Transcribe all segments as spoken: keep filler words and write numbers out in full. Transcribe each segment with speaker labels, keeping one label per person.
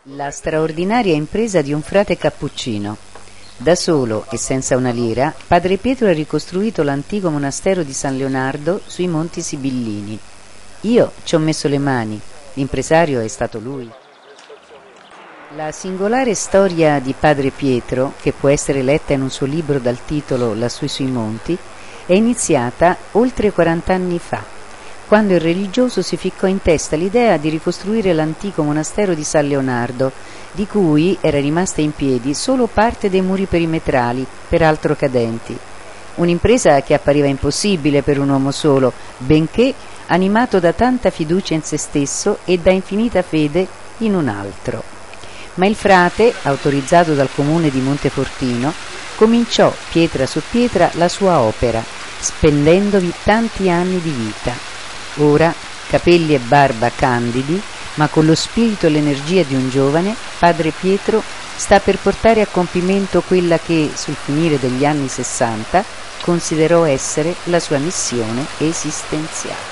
Speaker 1: La straordinaria impresa di un frate cappuccino. Da solo e senza una lira, padre Pietro ha ricostruito l'antico monastero di San Leonardo sui Monti Sibillini. Io ci ho messo le mani, l'impresario è stato lui. La singolare storia di padre Pietro, che può essere letta in un suo libro dal titolo Lassù sui monti, è iniziata oltre quaranta anni fa, quando il religioso si ficcò in testa l'idea di ricostruire l'antico monastero di San Leonardo, di cui era rimasta in piedi solo parte dei muri perimetrali, peraltro cadenti. Un'impresa che appariva impossibile per un uomo solo, benché animato da tanta fiducia in se stesso e da infinita fede in un altro. Ma il frate, autorizzato dal comune di Montefortino, cominciò pietra su pietra la sua opera, spendendovi tanti anni di vita. Ora, capelli e barba candidi, ma con lo spirito e l'energia di un giovane, padre Pietro sta per portare a compimento quella che, sul finire degli anni sessanta, considerò essere la sua missione esistenziale.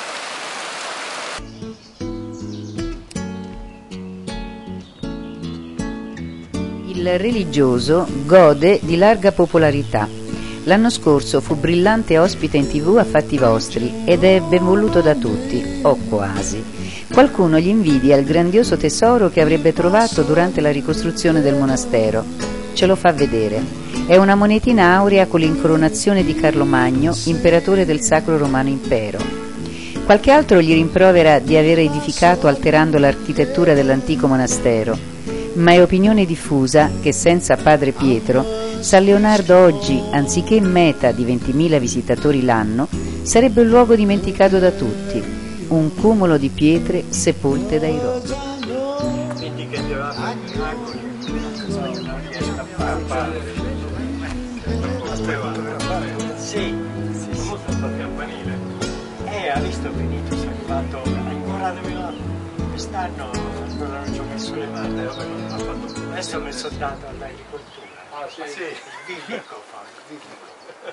Speaker 1: Il religioso gode di larga popolarità. L'anno scorso fu brillante ospite in tivù a Fatti Vostri ed è ben voluto da tutti, o quasi. Qualcuno gli invidia il grandioso tesoro che avrebbe trovato durante la ricostruzione del monastero. Ce lo fa vedere. È una monetina aurea con l'incoronazione di Carlo Magno, imperatore del Sacro Romano Impero. Qualche altro gli rimprovera di aver edificato alterando l'architettura dell'antico monastero, ma è opinione diffusa che senza padre Pietro San Leonardo oggi, anziché meta di ventimila visitatori l'anno, sarebbe un luogo dimenticato da tutti, un cumulo di pietre sepolte dai roghi.
Speaker 2: Sì, eh, ha visto benito, si è arrivato ancora quest'anno ancora non ci ho messo le mani, adesso ho messo dato all'agricoltura. Ah, sì, sì. Vivico fa, Vivico.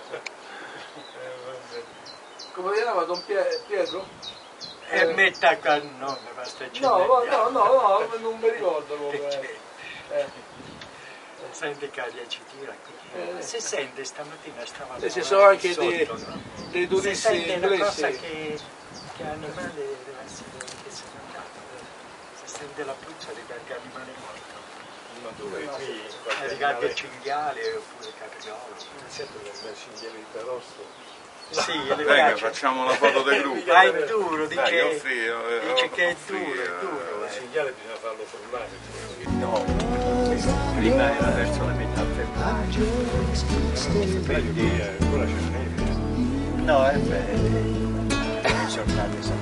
Speaker 3: Come si chiama Don Pietro?
Speaker 2: E eh, metta qua il nome, basta
Speaker 3: no, no, no, no, no, non mi ricordo come. Eh.
Speaker 2: Sente che aria ci tira qui. Eh. Si sente stamattina stava.
Speaker 3: E ci sono anche
Speaker 2: sotto,
Speaker 3: dei,
Speaker 2: no?
Speaker 3: dei turisti
Speaker 2: si sente
Speaker 3: inglesi.
Speaker 2: Una cosa che, che animale deve essere che se ne è andato. Si sente la puzza di qualche animale morto.
Speaker 4: Ma dove qui?
Speaker 2: Ricade il cinghiale oppure capriolo.
Speaker 4: Sempre per me cinghiale di Tarosto.
Speaker 2: Sì, le
Speaker 5: Venga, facciamo la foto del gruppo.
Speaker 2: Ah, è duro, dice,
Speaker 5: Dai, offri, eh,
Speaker 2: dice che è
Speaker 5: offri,
Speaker 2: duro, è
Speaker 5: eh,
Speaker 2: duro.
Speaker 4: Il cinghiale bisogna farlo formare.
Speaker 2: No, prima era verso la metà febbraio.
Speaker 4: Quindi ancora c'è neve.
Speaker 2: No, è bene. Le giornate sono.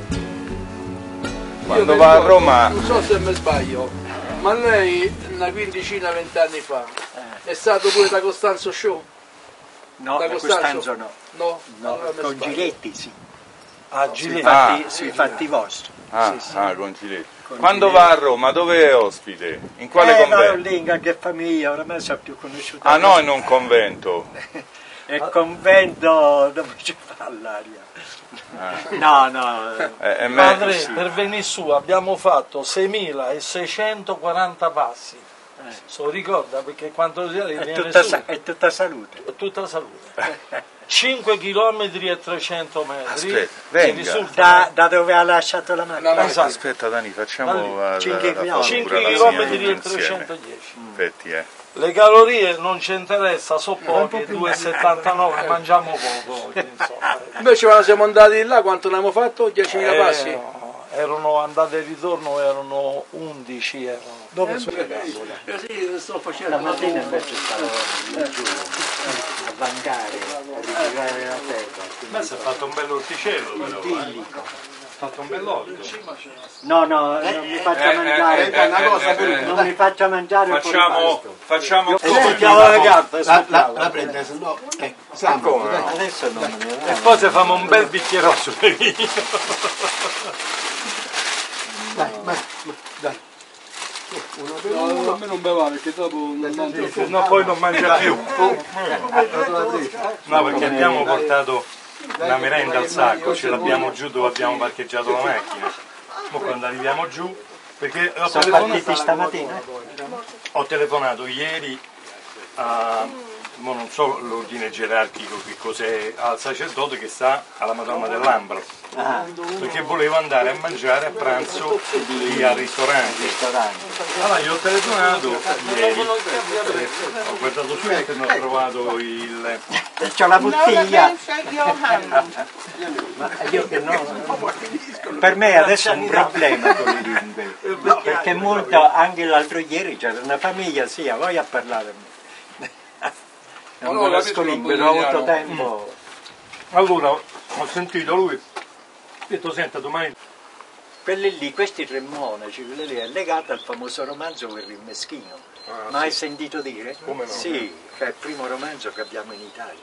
Speaker 5: Quando va a Roma...
Speaker 3: Non so se mi sbaglio, ma lei una quindicina, vent'anni fa è stato pure da Costanzo Show?
Speaker 2: No, da Costanzo no.
Speaker 3: No,
Speaker 2: no
Speaker 3: allora
Speaker 2: con
Speaker 3: sbaglio.
Speaker 2: Giletti sì.
Speaker 3: Ah,
Speaker 2: Giletti.
Speaker 3: Giletti.
Speaker 2: Sui fatti,
Speaker 5: Ah.
Speaker 2: sui fatti vostri.
Speaker 5: Ah,
Speaker 2: sì, sì.
Speaker 5: ah, con Giletti.
Speaker 2: Con
Speaker 5: Quando
Speaker 2: Giletti.
Speaker 5: va a Roma, dove è ospite? In quale
Speaker 2: eh,
Speaker 5: convento?
Speaker 2: No, lì in che famiglia, oramai sono più conosciuta.
Speaker 5: Ah no, in un convento.
Speaker 2: Il convento dove ci fa l'aria.
Speaker 5: Ah.
Speaker 2: No, no.
Speaker 5: Eh, è me-
Speaker 3: Padre,
Speaker 2: sì.
Speaker 3: per venire su abbiamo fatto seimilaseicentoquaranta passi.
Speaker 2: Eh.
Speaker 3: So ricorda perché quando si
Speaker 2: È
Speaker 3: viene
Speaker 2: tutta,
Speaker 3: su,
Speaker 2: sa- è tutta salute.
Speaker 3: è tutta salute. cinque chilometri e trecento metri.
Speaker 5: Aspetta,
Speaker 3: che
Speaker 5: venga.
Speaker 3: risulta-
Speaker 2: Da, da dove ha lasciato la macchina?
Speaker 3: No, no,
Speaker 5: Esatto. Aspetta Dani, facciamo
Speaker 3: Da lì.
Speaker 5: la, la,
Speaker 2: Cinque
Speaker 5: la
Speaker 2: chilometri.
Speaker 5: foto
Speaker 3: cinque
Speaker 5: pure alla
Speaker 3: chilometri
Speaker 5: signora
Speaker 3: e
Speaker 5: insieme.
Speaker 3: trecentodieci.
Speaker 5: Aspetti, eh.
Speaker 3: Le calorie non ci interessa, so poche, due virgola settantanove, mangiamo poco. Insomma. Invece quando siamo andati là, quanto ne abbiamo fatto? diecimila
Speaker 2: Eh,
Speaker 3: passi?
Speaker 2: no.
Speaker 3: Erano andate e ritorno, erano undici. Erano. Dove sono?
Speaker 2: Eh sì, sto facendo. La mattina invece stavo giù a bancare, a ritirare la terra.
Speaker 4: Ma si è fatto un bel orticello però.
Speaker 2: Idillico.
Speaker 4: Ha fatto un bell'orto.
Speaker 2: No, no, non mi faccia
Speaker 5: eh,
Speaker 2: mangiare.
Speaker 5: eh, una cosa,
Speaker 2: eh, non mi faccia mangiare
Speaker 5: Facciamo, facciamo
Speaker 2: Aspettiamo la carta,
Speaker 6: La, la, la prende, se no. Eh,
Speaker 5: Come no?
Speaker 2: adesso non me ne va.
Speaker 4: E poi se famo un bel bicchierozzo di vino.
Speaker 6: Dai, ma, ma, dai. Una per
Speaker 3: No,
Speaker 6: uno.
Speaker 3: a me non beva perché dopo non mangio più.
Speaker 4: No, poi non mangia più. No, perché abbiamo portato una merenda al sacco, ce l'abbiamo giù dove abbiamo parcheggiato la macchina. Poi quando arriviamo giù Perché ho
Speaker 7: Sono
Speaker 4: telefonato,
Speaker 7: partiti stamattina?
Speaker 4: ho telefonato ieri a, ma non so l'ordine gerarchico che cos'è, al sacerdote che sta alla Madonna dell'Ambro,
Speaker 7: Ah,
Speaker 4: perché volevo andare a mangiare a pranzo lì al ristorante.
Speaker 7: ristorante.
Speaker 4: Allora gli ho telefonato ieri, ho guardato su internet, ho trovato il...
Speaker 7: C'ho la bottiglia. Ma io che no, per me adesso è un problema con le lingue, perché molto, anche l'altro ieri c'era una famiglia, sì, a voi a parlare. Non conosco lingue, non ho avuto tempo.
Speaker 4: Allora ho sentito lui, ho detto senta domani...
Speaker 7: Quelli lì, questi tre monaci, quelli lì è legato al famoso romanzo Per il Meschino.
Speaker 4: Ah,
Speaker 7: Ma hai
Speaker 4: sì.
Speaker 7: sentito dire?
Speaker 4: Come no?
Speaker 7: Sì, che è il primo romanzo che abbiamo in Italia.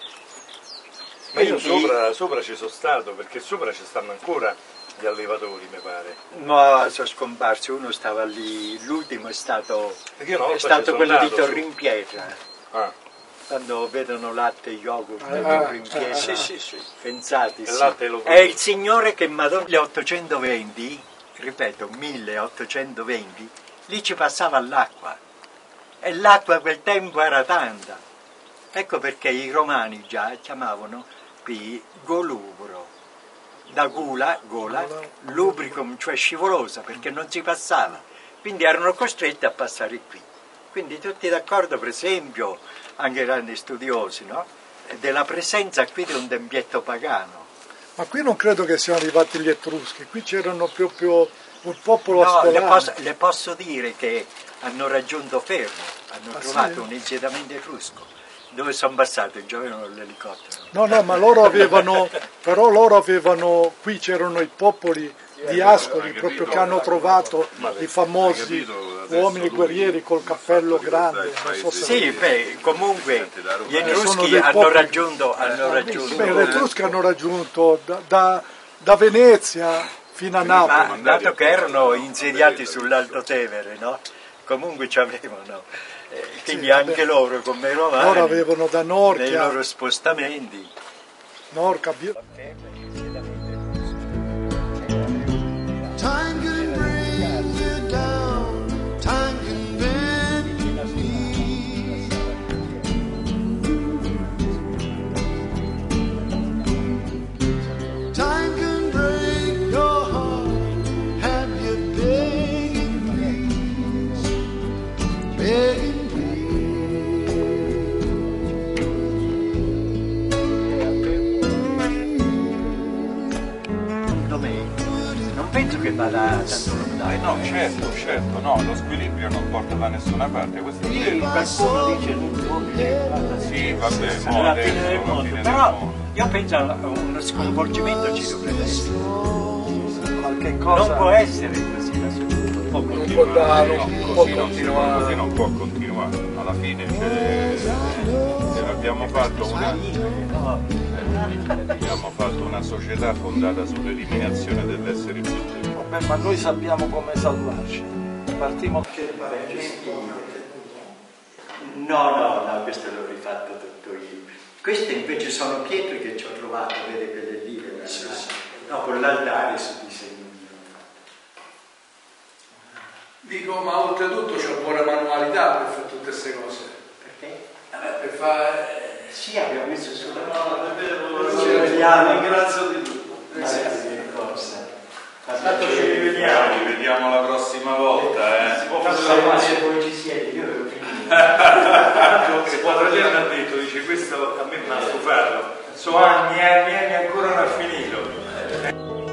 Speaker 4: Ma io
Speaker 7: Quindi-
Speaker 4: sopra, sopra ci sono stato, perché sopra ci stanno ancora gli allevatori, mi pare.
Speaker 7: No, sono scomparsi, uno stava lì, l'ultimo è stato,
Speaker 4: Perché io una
Speaker 7: è
Speaker 4: volta ci
Speaker 7: stato
Speaker 4: sono
Speaker 7: quello di
Speaker 4: andato su-
Speaker 7: Torrimpietra.
Speaker 4: Ah,
Speaker 7: Quando vedono latte e yogurt
Speaker 6: Ah,
Speaker 7: del
Speaker 6: ah,
Speaker 7: Torrimpietra.
Speaker 6: ah,
Speaker 7: Sì, sì, sì. Pensate,
Speaker 4: il
Speaker 7: sì.
Speaker 4: latte lo
Speaker 7: È il signore che Madonna milleottocentoventi, ripeto, milleottocentoventi, lì ci passava l'acqua. E l'acqua a quel tempo era tanta. Ecco perché i romani già chiamavano qui golubro. Da gula, gola, lubricum, cioè scivolosa, perché non si passava. Quindi erano costretti a passare qui. Quindi tutti d'accordo, per esempio, anche i grandi studiosi, no? Della presenza qui di un tempietto pagano.
Speaker 6: Ma qui non credo che siano arrivati gli Etruschi, qui c'erano proprio un popolo
Speaker 7: No, le
Speaker 6: ascolano.
Speaker 7: posso, le posso dire che hanno raggiunto Fermo, hanno
Speaker 6: Ah,
Speaker 7: trovato
Speaker 6: sì?
Speaker 7: un insediamento etrusco, dove sono passati, giocavano l'elicottero.
Speaker 6: No, no, ma loro avevano, però loro avevano, qui c'erano i popoli di Ascoli proprio che hanno trovato i famosi uomini guerrieri col cappello grande. Non so se
Speaker 7: Sì, beh, comunque gli
Speaker 6: sono
Speaker 7: etruschi
Speaker 6: dei
Speaker 7: hanno
Speaker 6: popoli-
Speaker 7: raggiunto, hanno raggiunto
Speaker 6: Beh, gli Etruschi hanno raggiunto da, da- da Venezia fino a
Speaker 7: ma
Speaker 6: Napoli.
Speaker 7: dato che erano insediati sull'Alto Tevere, no? Comunque ci avevano, eh, quindi
Speaker 6: Sì,
Speaker 7: anche
Speaker 6: vabbè.
Speaker 7: loro come i romani,
Speaker 6: Loro avevano da
Speaker 7: nei
Speaker 6: Norcia,
Speaker 7: loro spostamenti.
Speaker 6: Norca, Bi-
Speaker 8: Time can bring you down, time can bend your knees. Time can break your heart, have you begging please, begging
Speaker 7: Secondo me non penso che vada tanto
Speaker 5: Eh
Speaker 7: lontano.
Speaker 5: no, certo, certo, no, lo squilibrio non porta da nessuna parte, questo è
Speaker 7: Sì,
Speaker 5: vero.
Speaker 7: qualcuno dice l'ultimo che vada
Speaker 5: Sì, vabbè, mo
Speaker 7: alla fine del
Speaker 5: adesso, alla
Speaker 7: mondo,
Speaker 5: fine del
Speaker 7: però
Speaker 5: mondo.
Speaker 7: io penso a uno sconvolgimento ci dovrebbe essere.
Speaker 3: Qualche cosa
Speaker 7: Non può essere così la società.
Speaker 3: non può
Speaker 5: Continuare,
Speaker 3: dare,
Speaker 5: no,
Speaker 3: non può
Speaker 5: così, non,
Speaker 3: continuare.
Speaker 5: così non può continuare. Alla fine se, se abbiamo fatto una abbiamo fatto una società fondata sull'eliminazione dell'essere umano.
Speaker 3: Vabbè, ma noi sappiamo come salvarci. Partiamo che
Speaker 7: No, no, no, questo l'ho rifatto tutto io. Queste invece sono pietre che ci ho trovato, vede quelle lì, quelle sì, sì. No, con l'altare su disegno mio.
Speaker 9: Dico, ma oltretutto c'è buona manualità per fare tutte queste cose.
Speaker 7: Perché?
Speaker 9: Vabbè, per fare...
Speaker 7: Sì, abbiamo messo sulla
Speaker 9: Ci
Speaker 7: vediamo.
Speaker 3: ringrazio di tutto.
Speaker 7: Grazie di cosa.
Speaker 3: Tanto ci rivediamo.
Speaker 5: Ci vediamo la prossima volta, eh.
Speaker 7: Tanto se voi ci siete, io avevo finito.
Speaker 4: Il fratello mi ha detto, dice questo a me mi ha stufato, sono anni e anni e anni ancora non ha finito.